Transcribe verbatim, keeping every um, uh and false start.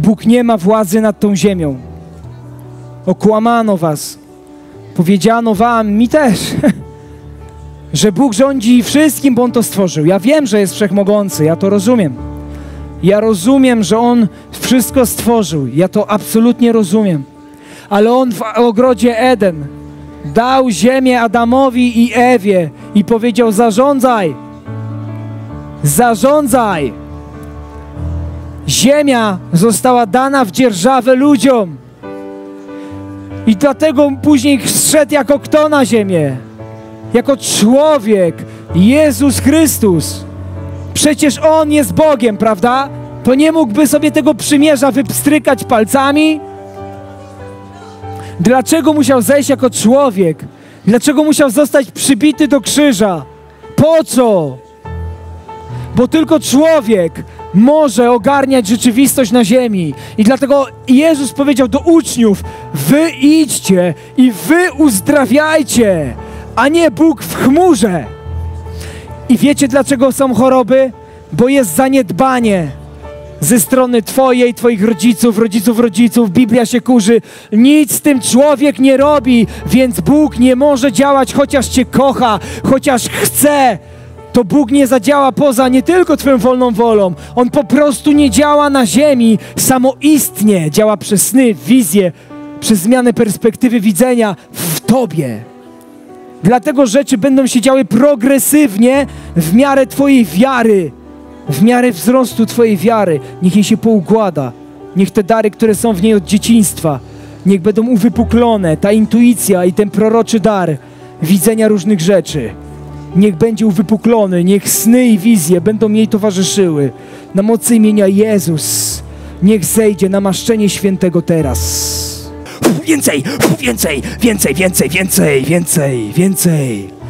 Bóg nie ma władzy nad tą ziemią. Okłamano was. Powiedziano wam, mi też, że Bóg rządzi wszystkim, bo On to stworzył. Ja wiem, że jest wszechmogący, ja to rozumiem. Ja rozumiem, że On wszystko stworzył. Ja to absolutnie rozumiem. Ale On w ogrodzie Eden dał ziemię Adamowi i Ewie i powiedział: zarządzaj, zarządzaj. Ziemia została dana w dzierżawę ludziom. I dlatego później zszedł jako kto na ziemię? Jako człowiek, Jezus Chrystus. Przecież On jest Bogiem, prawda? To nie mógłby sobie tego przymierza wypstrykać palcami? Dlaczego musiał zejść jako człowiek? Dlaczego musiał zostać przybity do krzyża? Po co? Bo tylko człowiek może ogarniać rzeczywistość na ziemi. I dlatego Jezus powiedział do uczniów: wy idźcie i wy uzdrawiajcie, a nie Bóg w chmurze. I wiecie, dlaczego są choroby? Bo jest zaniedbanie ze strony twojej, twoich rodziców, rodziców, rodziców. Biblia się kurzy. Nic z tym człowiek nie robi, więc Bóg nie może działać, chociaż cię kocha, chociaż chce. To Bóg nie zadziała poza nie tylko twoją wolną wolą. On po prostu nie działa na ziemi samoistnie. Działa przez sny, wizje, przez zmianę perspektywy widzenia w tobie. Dlatego rzeczy będą się działy progresywnie w miarę twojej wiary. W miarę wzrostu twojej wiary. Niech jej się poukłada. Niech te dary, które są w niej od dzieciństwa, niech będą uwypuklone. Ta intuicja i ten proroczy dar widzenia różnych rzeczy. Niech będzie uwypuklony, niech sny i wizje będą jej towarzyszyły. Na mocy imienia Jezus, niech zejdzie namaszczenie świętego teraz. Więcej, więcej, więcej, więcej, więcej, więcej, więcej.